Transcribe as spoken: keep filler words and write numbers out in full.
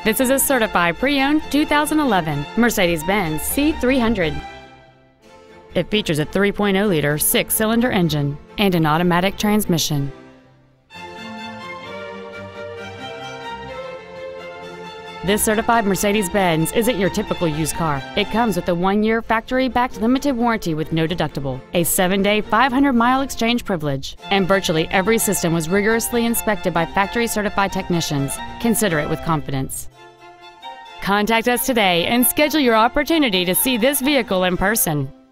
This is a certified pre-owned two thousand eleven Mercedes-Benz C three hundred. It features a three point oh liter six-cylinder engine and an automatic transmission. This certified Mercedes-Benz isn't your typical used car. It comes with a one-year factory-backed limited warranty with no deductible, a seven-day, five hundred mile exchange privilege, and virtually every system was rigorously inspected by factory-certified technicians. Consider it with confidence. Contact us today and schedule your opportunity to see this vehicle in person.